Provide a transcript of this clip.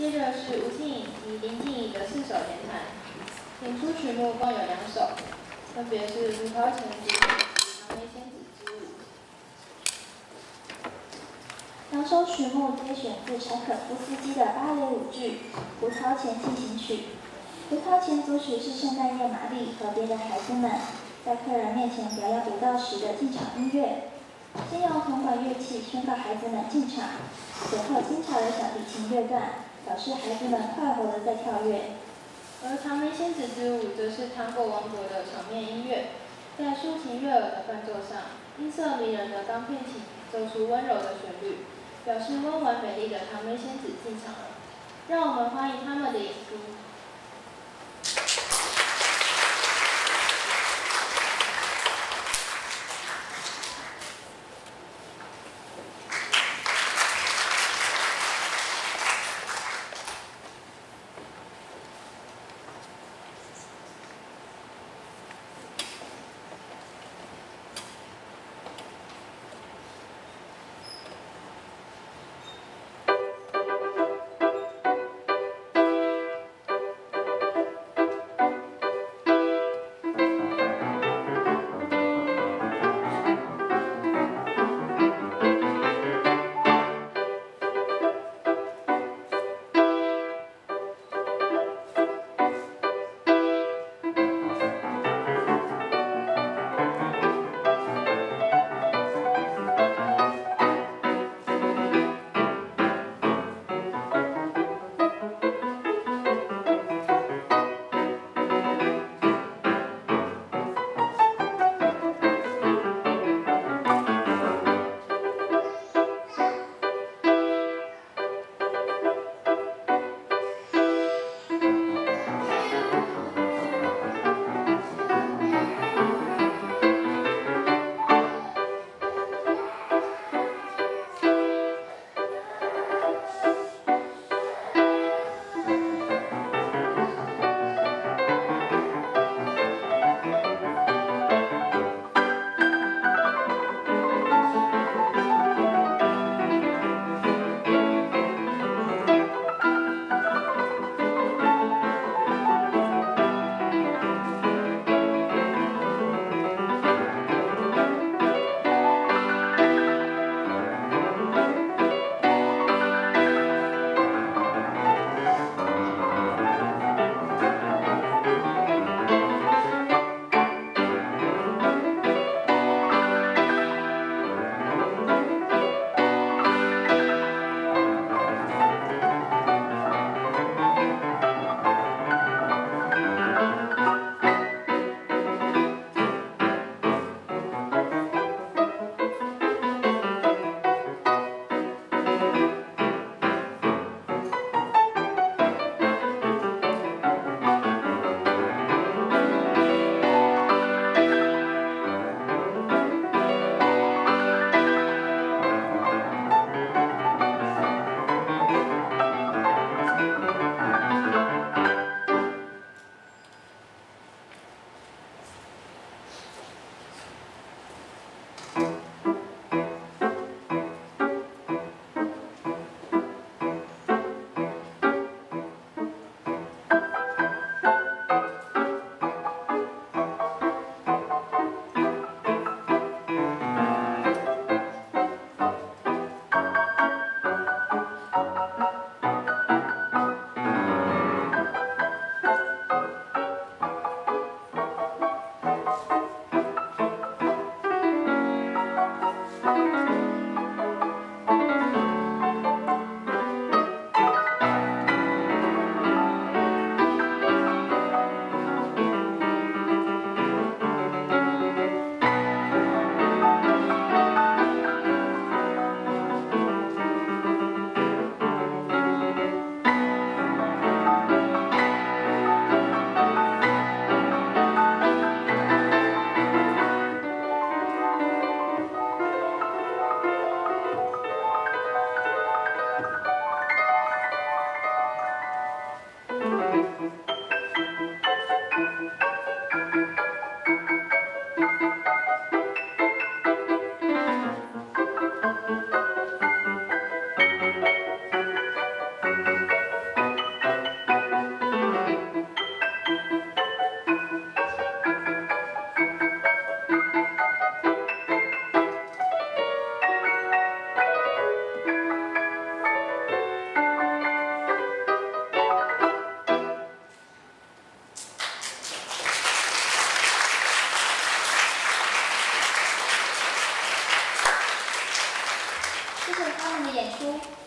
接着是吴静颖及林静怡的四手联弹，演出曲目共有2首，分别是胡桃鉗组曲及糖梅仙子之舞。 2首曲目皆选自柴可夫斯基的芭蕾舞剧《胡桃鉗进行曲》。胡桃鉗组曲是圣诞夜玛丽和别的孩子们在客人面前表演舞蹈时的进场音乐。先由铜管乐器宣告孩子们进场，随后精彩的小提琴乐段表示孩子们快活地在跳跃。 而糖梅仙子之舞则是糖果王国的场面音乐，在抒情悦耳的伴奏上，音色迷人的钢片琴奏出温柔的旋律，表示温文美丽的糖梅仙子进场了。让我们欢迎他们的演出。 出。